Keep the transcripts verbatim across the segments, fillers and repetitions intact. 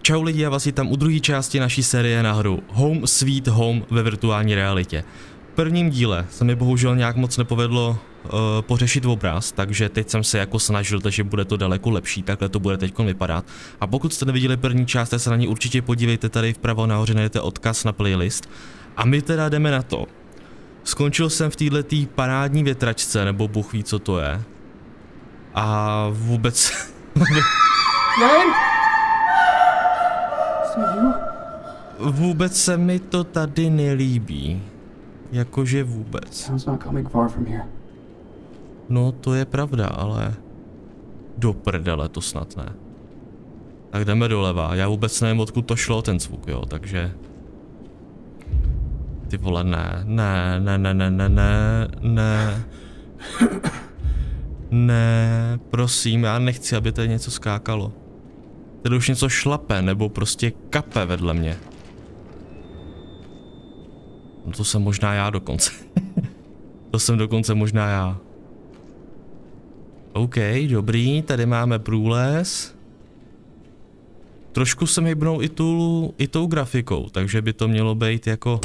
Čau lidi, já vás vítám u druhé části naší série na hru Home Sweet Home ve virtuální realitě. V prvním díle se mi bohužel nějak moc nepovedlo uh, pořešit obraz, takže teď jsem se jako snažil, takže bude to daleko lepší, takhle to bude teď vypadat. A pokud jste neviděli první část, tak se na ní určitě podívejte, tady vpravo nahoře najdete odkaz na playlist. A my teda jdeme na to. Skončil jsem v této parádní větračce, nebo Bůh ví, co to je. A vůbec... Vůbec se mi to tady nelíbí. Jakože vůbec. No to je pravda, ale... Do prdele to snad ne. Tak jdeme doleva, já vůbec nevím, odkud to šlo ten zvuk, jo, takže... Ty vole, ne, ne, ne, ne, ne, ne, ne, ne. Ne, prosím, já nechci, aby tady něco skákalo. Tady už něco šlape, nebo prostě kape vedle mě. No to jsem možná já dokonce. To jsem dokonce možná já. OK, dobrý, tady máme průles. Trošku jsem hybnou i, tu, i tou grafikou, takže by to mělo být jako...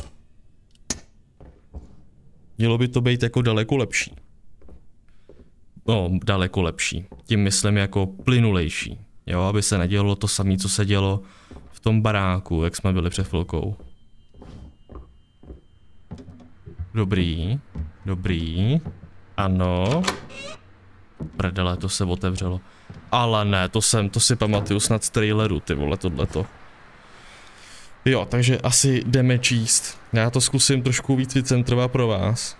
Mělo by to být jako daleko lepší. No, daleko lepší. Tím myslím jako plynulejší. Jo, aby se nedělo to samé, co se dělo v tom baráku, jak jsme byli před chvilkou. Dobrý, dobrý, ano. Prdele, to se otevřelo. Ale ne, to jsem, to si pamatuju snad z traileru, ty vole, tohleto. Jo, takže asi jdeme číst. Já to zkusím trošku víc vycentrovat pro vás.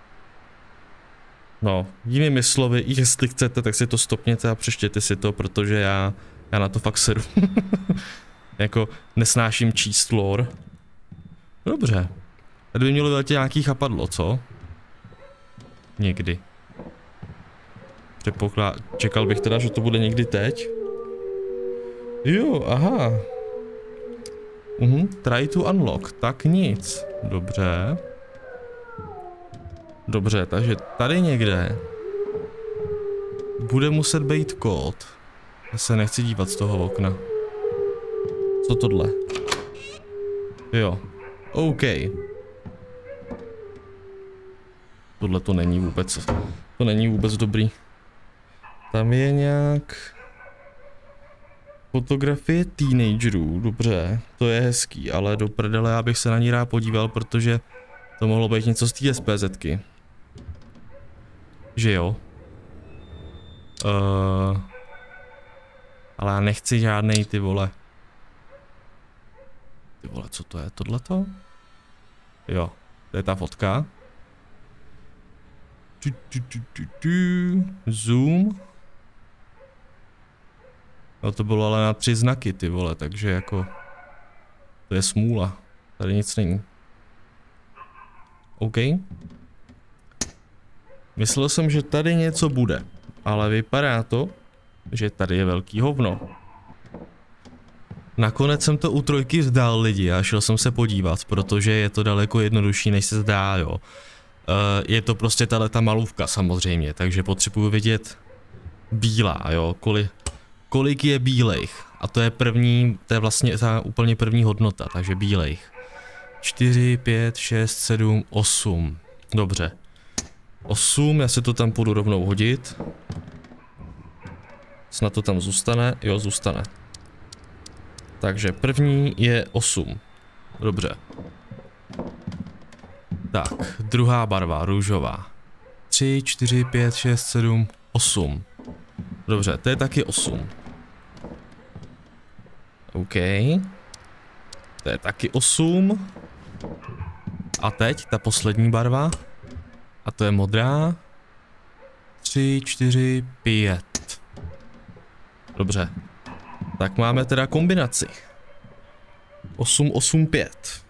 No, jinými slovy, jestli chcete, tak si to stopněte a přečtěte si to, protože já, já na to fakt seru. Jako nesnáším číst lore. Dobře. Tady by mělo být nějaký chapadlo, co? Někdy. Předpoklad... Čekal bych teda, že to bude někdy teď. Jo, aha. Mhm, try to unlock, tak nic. Dobře. Dobře, takže tady někde bude muset být kód. Já se nechci dívat z toho okna. Co tohle? Jo. OK. Tohle to není vůbec, to není vůbec dobrý. Tam je nějak... Fotografie teenagerů, dobře, to je hezký, ale do prdele já bych se na ní rád podíval, protože to mohlo být něco z té SPZky. Že jo? Uh, ale já nechci žádnej, ty vole. Ty vole, co to je? Tohleto? Jo, to je ta fotka. Tu, tu, tu, tu, tu. Zoom. No to bylo ale na tři znaky, ty vole, takže jako... To je smůla. Tady nic není. OK. Myslel jsem, že tady něco bude, ale vypadá to, že tady je velký hovno. Nakonec jsem to u trojky vzdal lidi a šel jsem se podívat, protože je to daleko jednodušší, než se zdá, jo. Uh, je to prostě tahleta malůvka samozřejmě, takže potřebuji vidět bílá, jo, kolik, kolik je bílejch. A to je první, to je vlastně ta úplně první hodnota, takže bílejch. čtyři, pět, šest, sedm, osm. Dobře. osm, já se to tam půjdu rovnou hodit. Snad to tam zůstane, jo, zůstane. Takže první je osm. Dobře. Tak, druhá barva, růžová. tři, čtyři, pět, šest, sedm, osm. Dobře, to je taky osm. OK. To je taky osm. A teď ta poslední barva. A to je modrá. tři, čtyři, pět. Dobře. Tak máme teda kombinaci. osm, osm, pět.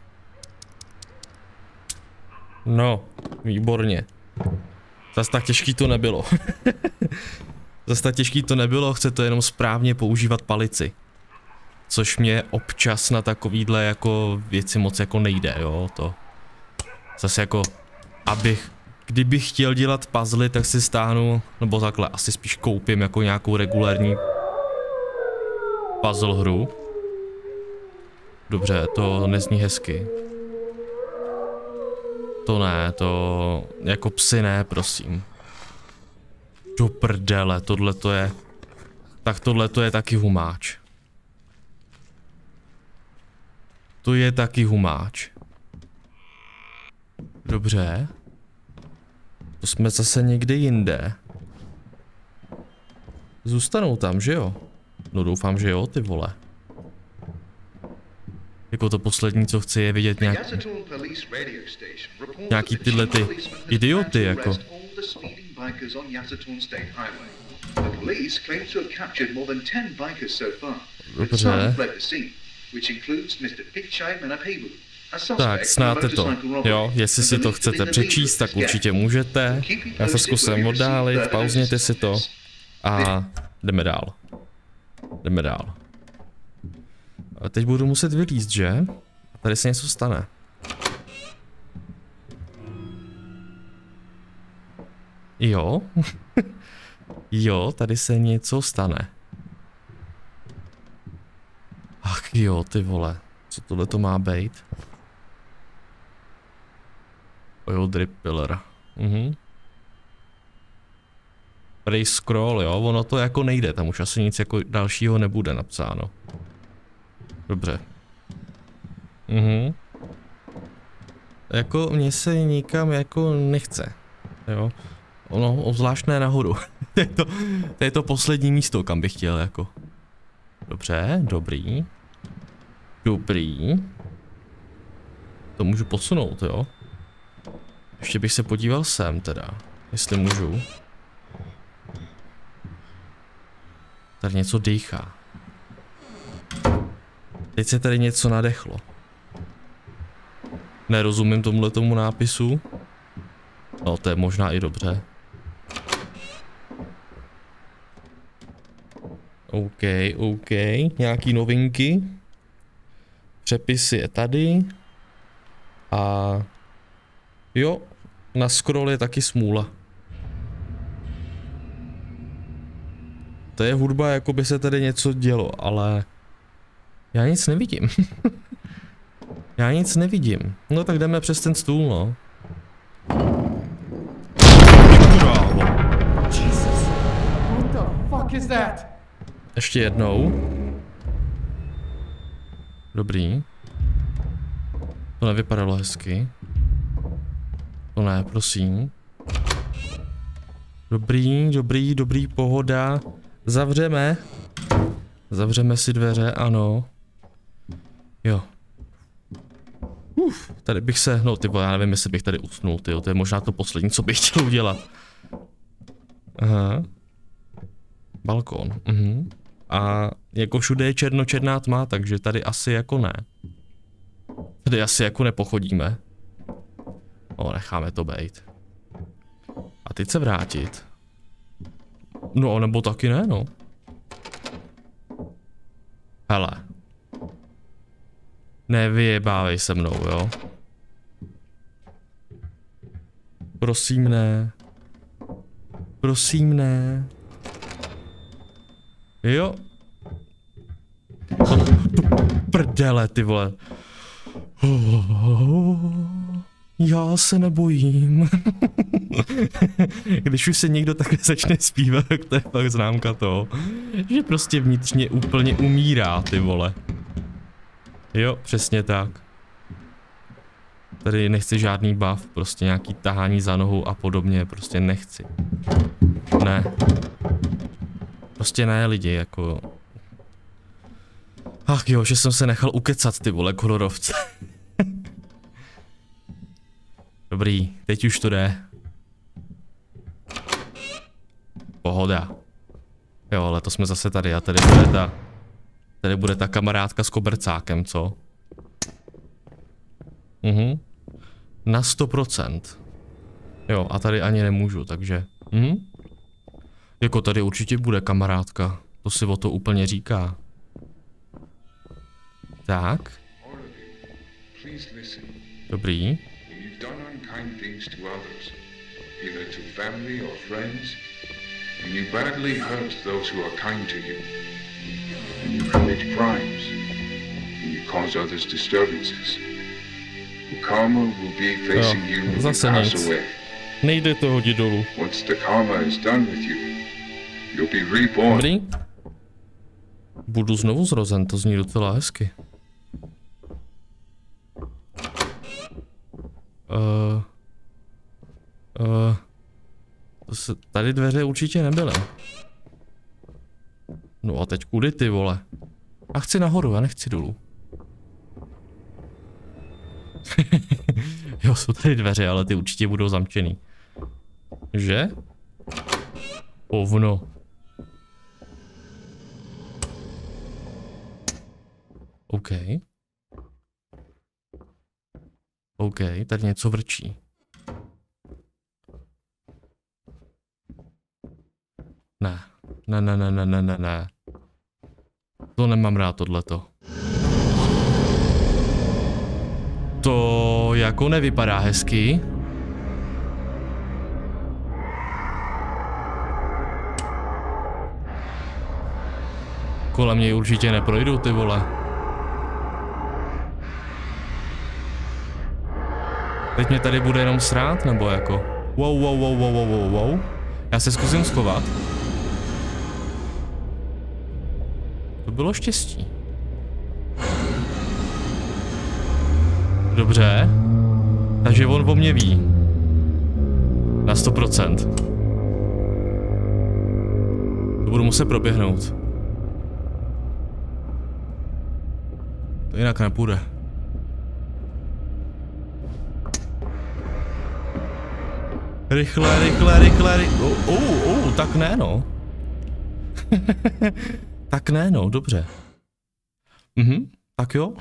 No, výborně. Zas tak těžký to nebylo. Zas tak těžký to nebylo, chce to jenom správně používat palici. Což mě občas na takovýhle jako věci moc jako nejde, jo, to. Zase jako, abych, kdybych chtěl dělat puzzle, tak si stáhnu, nebo takhle, asi spíš koupím jako nějakou regulární puzzle hru. Dobře, to nezní hezky. To ne, to... Jako psy ne, prosím. Do prdele, tohle to je... Tak tohle to je taky humáč. To je taky humáč. Dobře. To jsme zase někde jinde. Zůstanou tam, že jo? No doufám, že jo, ty vole. Jako to poslední, co chci, je vidět nějak... nějaký tyhle ty idioty, jako. Dobře. Tak, znáte to. Jo, jestli si to chcete přečíst, tak určitě můžete. Já se zkusím oddálit, pauzněte si to. A jdeme dál. Jdeme dál. A teď budu muset vylízt, že? A tady se něco stane. Jo? Jo, tady se něco stane. Ach jo, ty vole. Co tohle to má být? Oil drip pillar. Mhm. Race scroll, jo, ono to jako nejde, tam už asi nic jako dalšího nebude napsáno. Dobře. Mhm. Jako mně se nikam jako nechce, jo. Ono, obzvlášť ne nahoru. to, je to, to je to poslední místo, kam bych chtěl, jako. Dobře, dobrý. Dobrý. To můžu posunout, jo. Ještě bych se podíval sem teda, jestli můžu. Tady něco dýchá. Teď se tady něco nadechlo. Nerozumím tomuhle tomu nápisu. No, to je možná i dobře. OK, OK. Nějaký novinky. Přepisy je tady. A... Jo, na scroll je taky smůla. To je hudba, jako by se tady něco dělo, ale... Já nic nevidím. Já nic nevidím. No tak jdeme přes ten stůl, no. Jesus. What the fuck is that? Ještě jednou. Dobrý. To nevypadalo hezky. To ne, prosím. Dobrý, dobrý, dobrý, pohoda. Zavřeme. Zavřeme si dveře, ano. Jo. Uf, tady bych se, no ty já nevím, jestli bych tady usnul, tyjo, to je možná to poslední, co bych chtěl udělat. Aha. Balkón, mhm. A jako všude je černočerná tma, takže tady asi jako ne. Tady asi jako nepochodíme. O, necháme to bejt. A teď se vrátit. No, nebo taky ne, no. Hele. Nevyjebávej se mnou, jo. Prosím ne. Prosím ne. Jo. Prdele, ty vole. Já se nebojím. Když už se někdo takhle začne zpívat, tak to je fakt známka toho, že prostě vnitřně úplně umírá, ty vole. Jo, přesně tak. Tady nechci žádný buff, prostě nějaký tahání za nohu a podobně, prostě nechci. Ne. Prostě ne, lidi, jako... Ach jo, že jsem se nechal ukecat, ty vole, kolorovce. Dobrý, teď už to jde. Pohoda. Jo, ale to jsme zase tady a tady bude ta... Tady bude ta kamarádka s kobercákem, co? Mhm. Na sto procent. Jo, a tady ani nemůžu, takže... Mhm. Jako tady určitě bude kamarádka. To si o to úplně říká. Tak. Dobrý. And you badly hurt those who are kind to you. And you commit crimes. And you cause others disturbances. The karma will be facing you when you zase pass nic. away. Nejde to hodit dolů. Once the karma is done with you, you'll be reborn. Dobrý. Budu znovu zrozen, to zní docela hezky. Uh, uh, to se, tady dveře určitě nebyly. No a teď kudy ty vole? A chci nahoru, já nechci dolů. Jo, jsou tady dveře, ale ty určitě budou zamčený. Že? Ovno. OK. OK, tady něco vrčí. Ne. Ne, ne, ne, ne, ne, ne, ne. To nemám rád, tohleto. To jako nevypadá hezky. Kolem něj určitě neprojdu, ty vole. Teď mě tady bude jenom srát, nebo jako? Wow, wow, wow, wow, wow, wow, wow. Já se zkusím schovat. To bylo štěstí. Dobře. Takže on o mě ví. Na sto procent. To budu muset proběhnout. To jinak nepůjde. Rychle, rychle, rychle, rychle. Oh, oh, oh, tak ne no. Tak ne no, dobře. Mhm, tak jo.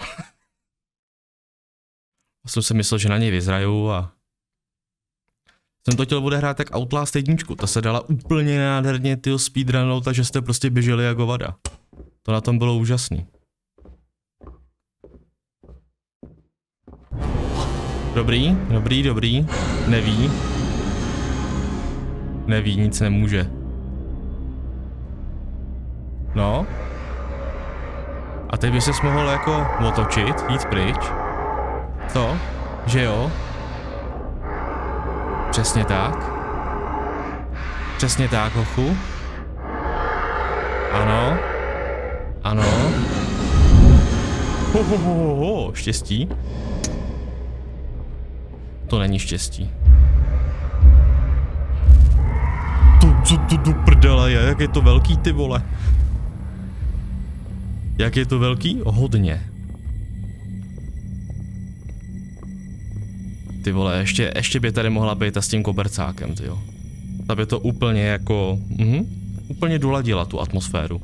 Já jsem si myslel, že na něj vyzraju a... Jsem to chtěl odehrát tak Outlast jedničku, ta se dala úplně nádherně tyho speedrunout, takže jste prostě běželi jako vada. To na tom bylo úžasný. Dobrý, dobrý, dobrý. Neví. Neví, nic nemůže. No. A teď by ses mohl jako otočit, jít pryč. To, že jo? Přesně tak. Přesně tak, hochu. Ano. Ano. Ho, ho, ho, ho, ho. Štěstí. To není štěstí. To, co to do prdele je, jak je to velký, ty vole. Jak je to velký? Hodně. Ty vole, ještě, ještě by tady mohla být a s tím kobercákem, ty jo. Ta by to úplně jako, mhm, úplně doladila tu atmosféru.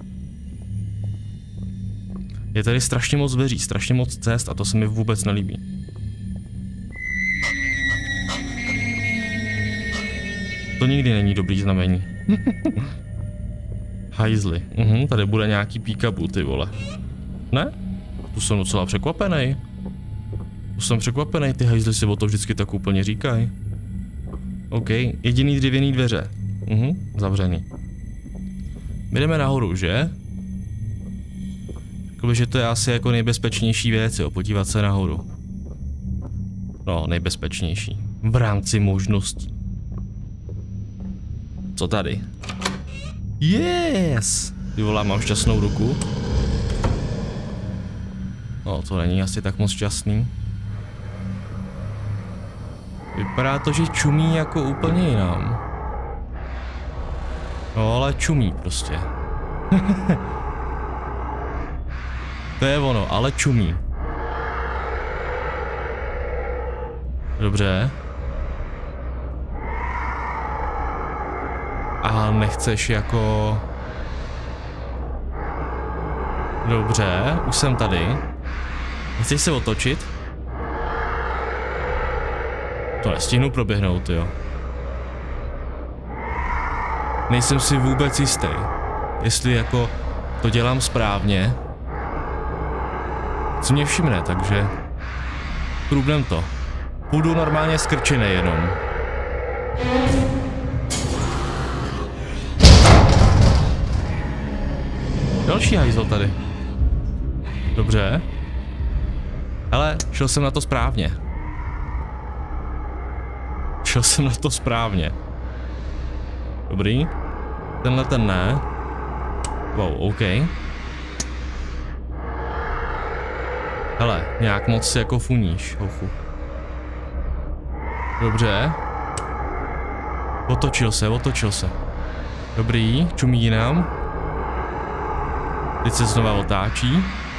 Je tady strašně moc dveří, strašně moc cest a to se mi vůbec nelíbí. To nikdy není dobrý znamení. Hajzli. Mhm, tady bude nějaký peekaboo, ty vole. Ne? Tu jsem docela překvapený. Tu jsem překvapený, ty hajzli si o to vždycky tak úplně říkají. OK, jediný dřevěný dveře. Mhm, zavřený. My jdeme nahoru, že? Řekl bych, že to je asi jako nejbezpečnější věc, jo, podívat se nahoru. No, nejbezpečnější. V rámci možností. Co tady? Yes! Ty vole, mám šťastnou ruku. No, to není asi tak moc šťastný. Vypadá to, že čumí jako úplně jinam. No, ale čumí prostě. To je ono, ale čumí. Dobře. A nechceš jako... Dobře, už jsem tady. Nechceš se otočit? To nestihnu proběhnout, jo. Nejsem si vůbec jistý, jestli jako to dělám správně. Co mě všimne, takže... Průbnem to. Půjdu normálně skrčený jenom. Další hajzl tady. Dobře. Hele, šel jsem na to správně. Šel jsem na to správně. Dobrý. Tenhle ten ne. Wow, OK. Hele, nějak moc si jako funíš, hochu. Dobře. Otočil se, otočil se. Dobrý, čumí nám. Teď se znova otáčí.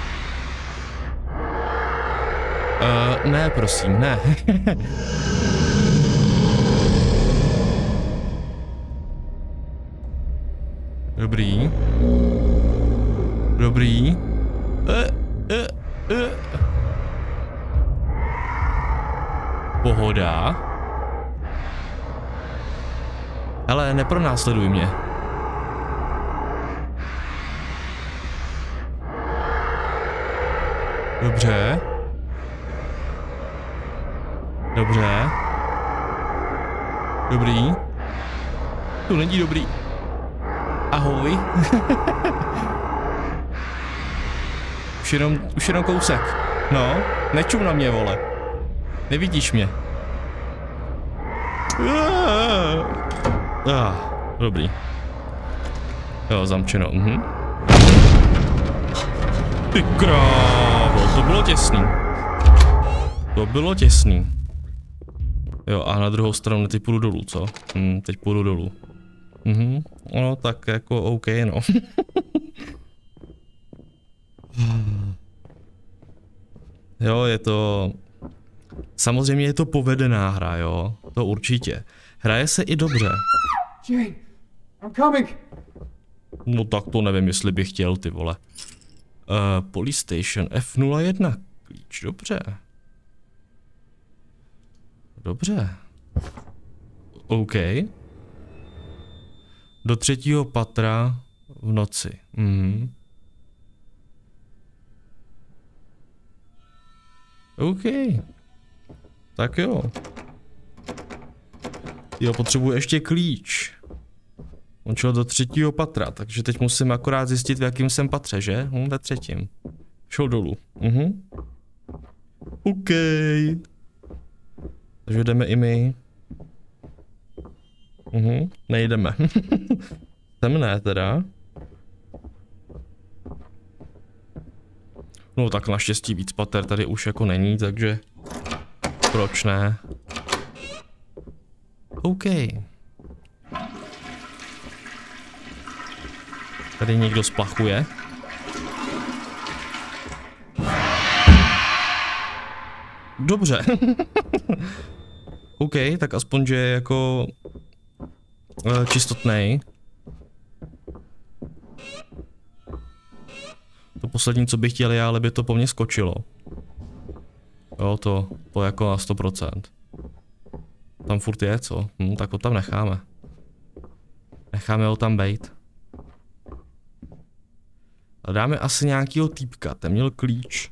Uh, ne, prosím, ne. Dobrý. Dobrý. Uh, uh, uh. Pohoda. Hele, nepronásleduj mě. Dobře. Dobře. Dobrý. To není dobrý. Ahoj. Už jenom, už jenom kousek. No, nečum na mě, vole. Nevidíš mě. Ah, dobrý. Jo, zamčeno. Mhm. Ty krávo, to bylo těsný. To bylo těsný. Jo, a na druhou stranu teď půjdu dolů, co? Hm, teď půjdu dolů. Mhm, no tak jako OK, no. Jo, je to... Samozřejmě je to povedená hra, jo, to určitě. Hraje se i dobře. Jane, I'm coming. No tak to nevím, jestli bych chtěl, ty vole. Uh, Police Station F nula jedna, klíč, dobře. Dobře. OK. Do třetího patra v noci. Mhm. OK. Tak jo. Jo, potřebuji ještě klíč. On šel do třetího patra, takže teď musím akorát zjistit, v jakém jsem patře, že? Hm, ve třetím. Šel dolů. Mhm. OK. Takže jdeme i my. Mhm, nejdeme. Sem ne teda. No tak naštěstí víc pater tady už jako není, takže proč ne? OK. Tady někdo splachuje. Dobře. OK, tak aspoň, že je jako uh, čistotnej. To poslední, co bych chtěl, je, ale by to po mně skočilo. Jo, to, to jako na sto procent. Tam furt je, co? Hm, tak ho tam necháme. Necháme ho tam bejt. A dáme asi nějakýho týpka, ten měl klíč.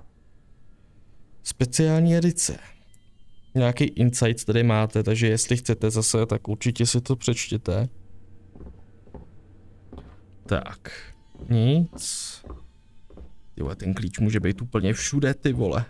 Speciální edice. Nějaký insight tady máte, takže jestli chcete zase, tak určitě si to přečtěte. Tak, nic. Tyhle, ten klíč může být úplně všude, ty vole.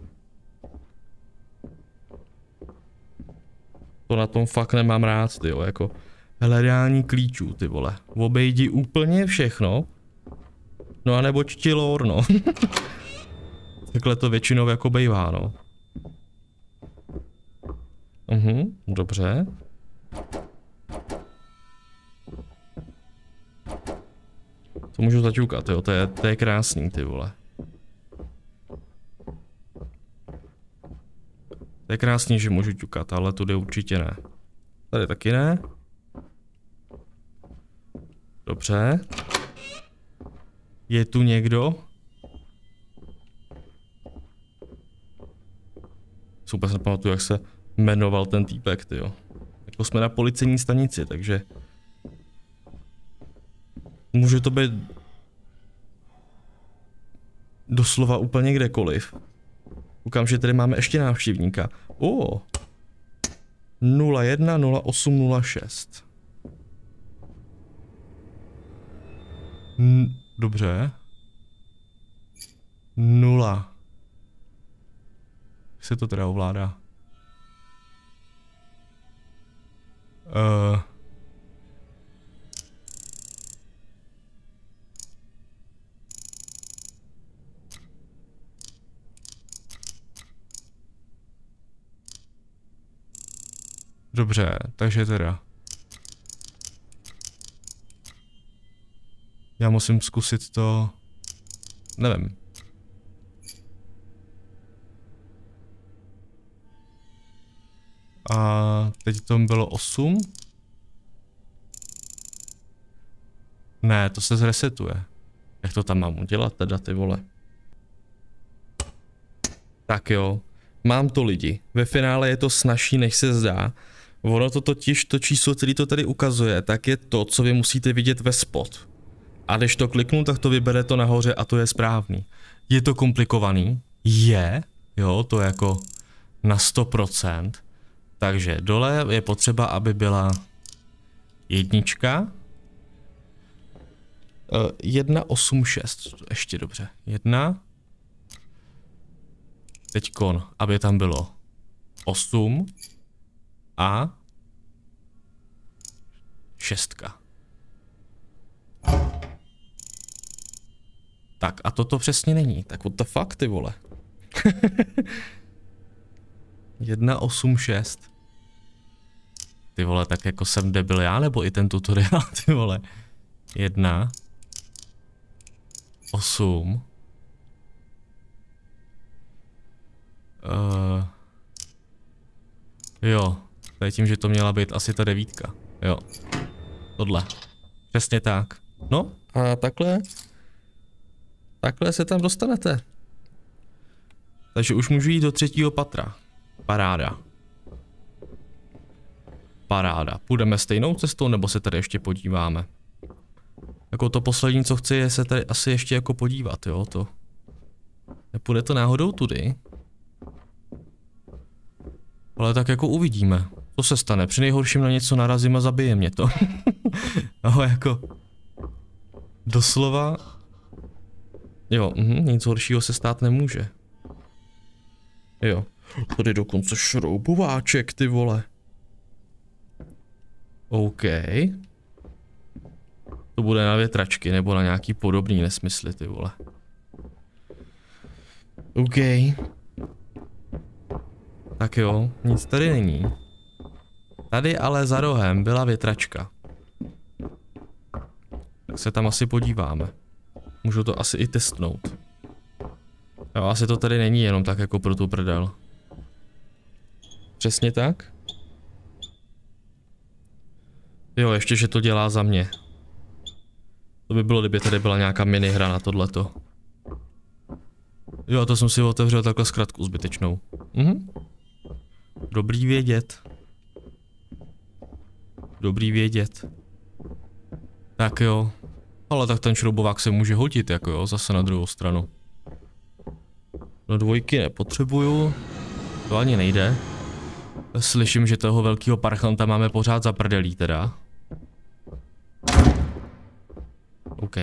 To na tom fakt nemám rád, ty jo, jako hledání klíčů, ty vole. Obejdi úplně všechno. No a nebo ti lore, no. Takhle to většinou jako bejvá, no. Mhm, dobře. To můžu zaťukat, jo, to je, to je krásný, ty vole. To je krásný, že můžu ťukat, ale tudy určitě ne. Tady taky ne. Dobře. Je tu někdo? Super se nepamatuju, jak se jmenoval ten týpek, tyjo. Jako jsme na policejní stanici, takže... Může to být... doslova úplně kdekoliv. Koukám, že tady máme ještě návštěvníka. O. nula jedna nula osm nula šest. N dobře. Nula. se to teda ovládá? Uh. Dobře, takže teda. Já musím zkusit to... Nevím. A teď to bylo osm. Ne, to se zresetuje. Jak to tam mám udělat teda, ty vole? Tak jo. Mám to lidi. Ve finále je to snazší, než se zdá. Ono to totiž, to číslo, který to tady ukazuje, tak je to, co vy musíte vidět ve spot. A když to kliknu, tak to vybere to nahoře a to je správný. Je to komplikovaný? Je. Jo, to je jako na sto procent. Takže dole je potřeba, aby byla jednička. jedna osm šest, ještě dobře. Jedna. Teďkon, aby tam bylo osm a šestka. Tak a toto přesně není, tak what the fuck, ty vole. jedna osm šest. Ty vole, tak jako jsem debil já, nebo i ten tutoriál, ty vole. jedna osm Uh, jo, to je tím, že to měla být asi ta devítka. Jo, tohle. Přesně tak. No a takhle, takhle se tam dostanete. Takže už můžu jít do třetího patra. Paráda. Paráda. Půjdeme stejnou cestou, nebo se tady ještě podíváme? Jako to poslední, co chci, je se tady asi ještě jako podívat, jo, to. Nepůjde to náhodou tudy? Ale tak jako uvidíme. Co se stane? Při nejhorším na něco narazím a zabije mě to. No jako... Doslova... Jo, mhm, nic horšího se stát nemůže. Jo. Tady dokonce šroubováček, ty vole. OK. To bude na větračky nebo na nějaký podobný nesmysly, ty vole. OK. Tak jo, nic tady není. Tady ale za rohem byla větračka. Tak se tam asi podíváme. Můžu to asi i testnout. Jo, asi to tady není jenom tak jako pro tu prdel. Přesně tak? Jo, ještě, že to dělá za mě. To by bylo, kdyby tady byla nějaká minihra na tohleto. Jo, to jsem si otevřel takhle zkratku zbytečnou. Mhm. Dobrý vědět. Dobrý vědět. Tak jo. Ale tak ten šroubovák se může hodit, jako jo, zase na druhou stranu. No dvojky nepotřebuju. To ani nejde. Slyším, že toho velkého parchanta máme pořád za prdelí teda. OK.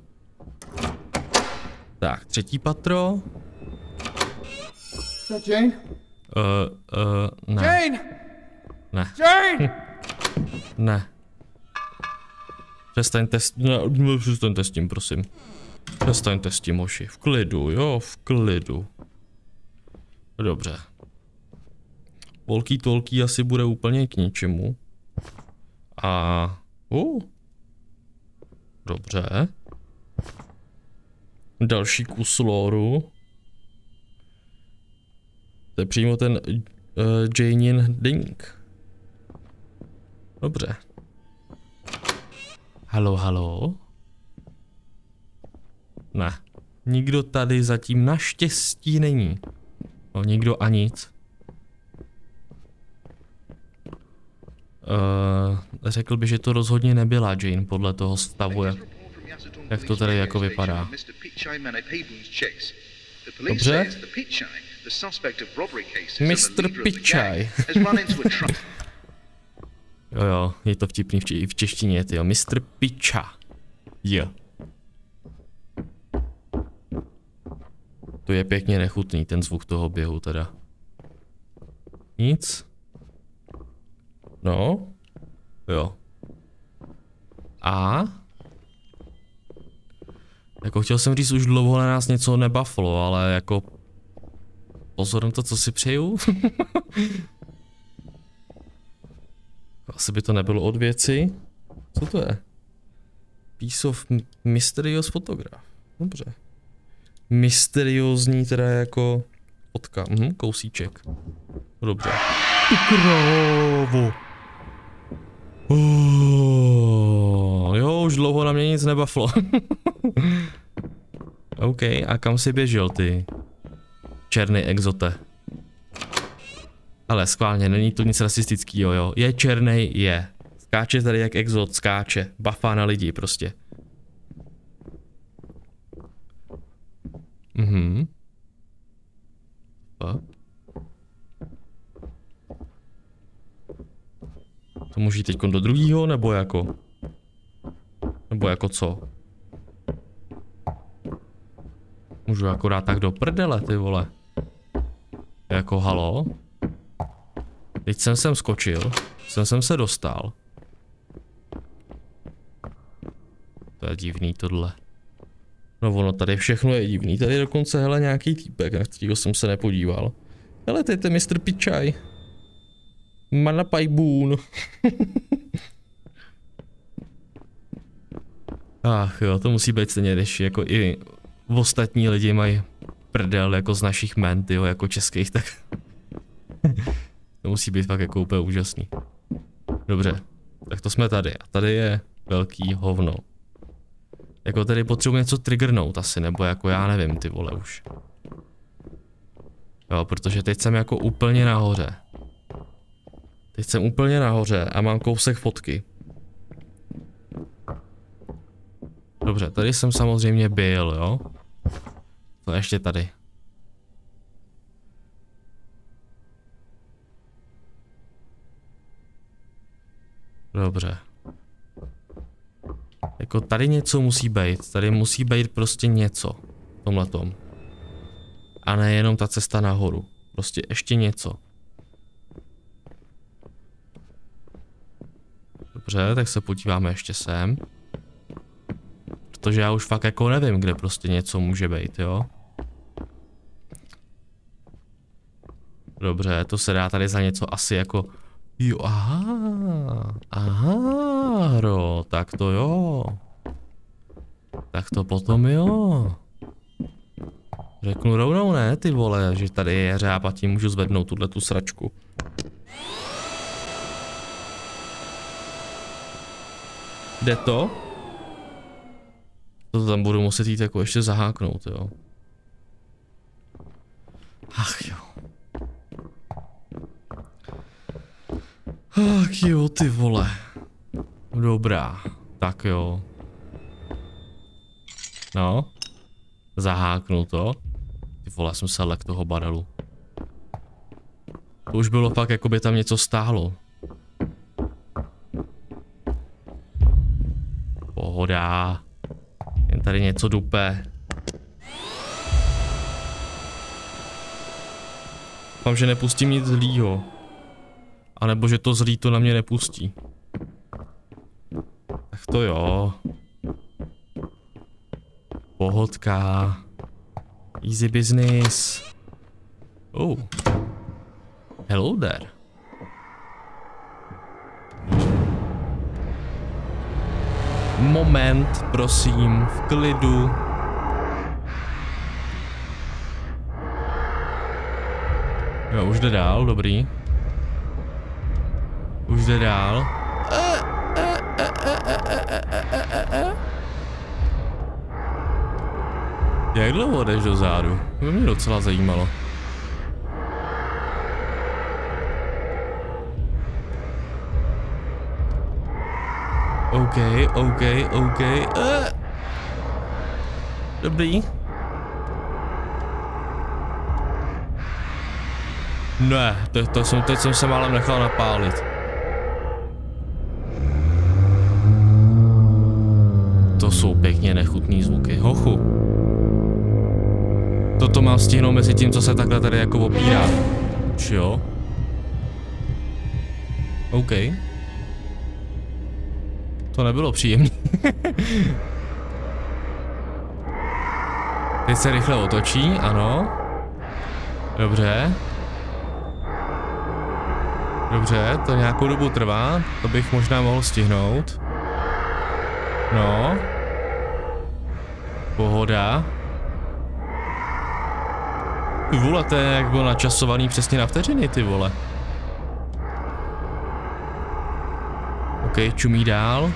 Tak, třetí patro. Is that Jane? Uh, uh, ne. Jane! Ne. Jane! Ne. Přestaňte s... No, no, přestaňte s tím, prosím. Přestaňte s tím, hoši. V klidu, jo, v klidu. Dobře. Volký tolký asi bude úplně k ničemu. A... Uh. Dobře. Další kus lóru. To je přímo ten uh, Janin Ding. Dobře. Halo, halo? Ne. Nikdo tady zatím naštěstí není. No, nikdo a nic. Uh, řekl by, že to rozhodně nebyla Jane podle toho stavu, jak, jak to tady jako vypadá. Dobře. mister Pichai. Jo jo, je to vtipný v, če v češtině, tyjo. mister Picha. Jo. To je pěkně nechutný, ten zvuk toho běhu teda. Nic. No. Jo. A? Jako chtěl jsem říct, už dlouho na nás něco nebaflo, ale jako... Pozor na to, co si přeju. Asi by to nebylo od věci. Co to je? Piece of mysterious photograph. Dobře. Mysteriózní teda jako fotka. Mhm, kousíček. Dobře. Ty krávo. Oh, jo, už dlouho na mě nic nebaflo. OK, a kam jsi běžel ty? Černý exote. Ale schválně, není to nic rasistického, jo. Je černý, je. Skáče tady jak exot, skáče. Bafá na lidi prostě. Mhm. A? To můžu jít teď do druhého, nebo jako? Nebo jako co? Můžu akorát tak do prdele, ty vole. Jako halo? Teď jsem sem skočil, jsem sem se dostal. To je divný tohle. No ono tady všechno je divný, tady je dokonce hele nějaký týpek, na kterýho jsem se nepodíval. Hele, to je ten mistr Pičaj. Manapajbůn. Ach jo, to musí být stejně, když jako i ostatní lidi mají prdel jako z našich men, tyjo, jako českých, tak to musí být fakt jako úplně úžasný. Dobře, tak to jsme tady a tady je velký hovno. Jako tady potřebuji něco triggernout asi, nebo jako já nevím, ty vole už. Jo, protože teď jsem jako úplně nahoře. Teď jsem úplně nahoře a mám kousek fotky. Dobře, tady jsem samozřejmě byl, jo. To ještě tady. Dobře. Jako tady něco musí být, tady musí být prostě něco v tomhletom. A ne jenom ta cesta nahoru, prostě ještě něco. Dobře, tak se podíváme ještě sem. Protože já už fakt jako nevím, kde prostě něco může být, jo. Dobře, to se dá tady za něco asi jako... Jo, aha, aha, hro, tak to jo. Tak to potom jo. Řeknu rovnou ne, ty vole, že tady je řáb a tím můžu zvednout tuhle tu sračku. Jde to? To tam budu muset jít jako ještě zaháknout, jo. Ach jo. Ach jo, ty vole. Dobrá, tak jo. No. Zaháknu to. Ty vole, jsem se lek toho barelu. To už bylo fakt, jako by tam něco stálo. Pohoda. Jen tady něco dupe. Doufám, že nepustím nic zlýho. A nebo že to zlý to na mě nepustí. Tak to jo. Pohodka. Easy business. Oh. Hello there. Moment, prosím, v klidu. Jo, už jde dál, dobrý. Už jde dál. Jak dlouho jdeš dozadu? To by mě docela zajímalo. OK, OK, OK. Uh. Dobrý. Ne, to, to jsem, teď jsem se málem nechal napálit. To jsou pěkně nechutný zvuky. Hochu. Toto mám stihnout mezi tím, co se takhle tady jako opírá. Jo? OK. To nebylo příjemné. Teď se rychle otočí, ano. Dobře. Dobře, to nějakou dobu trvá, to bych možná mohl stihnout. No. Pohoda. Ty vole, to je jak bylo načasovaný přesně na vteřiny, ty vole. OK, čumí dál.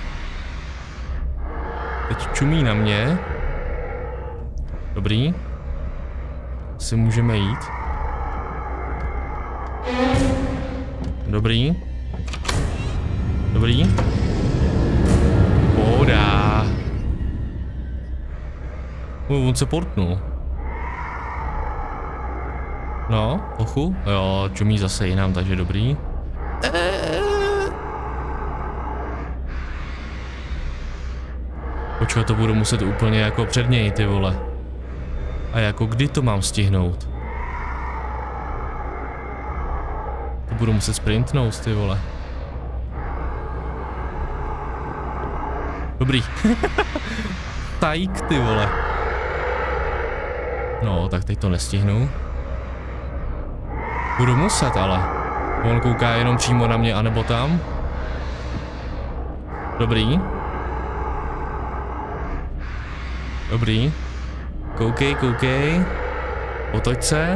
Teď čumí na mě. Dobrý. Asi můžeme jít. Dobrý. Dobrý. Pohoda. Uh, on se portnul. No, ochu. Jo, čumí zase jinam, takže dobrý. Počkej, to budu muset úplně jako před něj, ty vole. A jako kdy to mám stihnout? To budu muset sprintnout, ty vole. Dobrý. Tajk, ty vole. No, tak teď to nestihnu. Budu muset, ale. On kouká jenom přímo na mě, anebo tam. Dobrý. Dobrý. Koukej, koukej. Otoč se.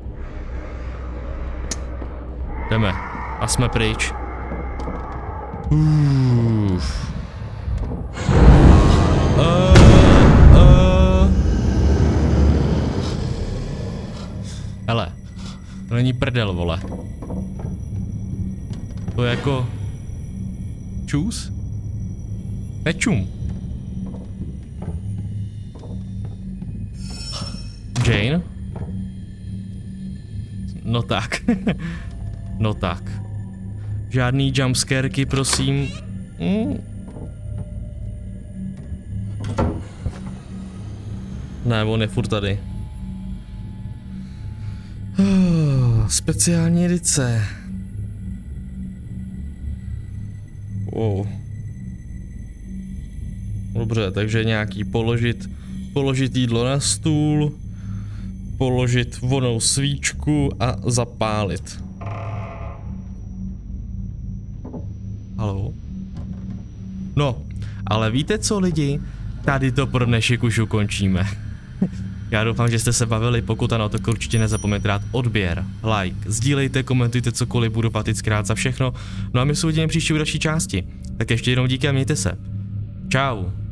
Jdeme. A jsme pryč. Uf. Uh, uh. Hele. To není prdel, vole. To je jako... Čus? Nečum. Jane? No tak. No tak. Žádný jumpscareky, prosím. Mm. Ne, on je furt tady. Speciální edice. Wow. Dobře, takže nějaký položit, položit jídlo na stůl, položit vonou svíčku a zapálit. Haló? No, ale víte co, lidi? Tady to pro dnešek už ukončíme. Já doufám, že jste se bavili, pokud ano, tak určitě nezapomeňte dát odběr, like, sdílejte, komentujte cokoliv, budu paticky rád za všechno. No a my se uvidíme příště u další části. Tak ještě jednou díky a mějte se. Čau.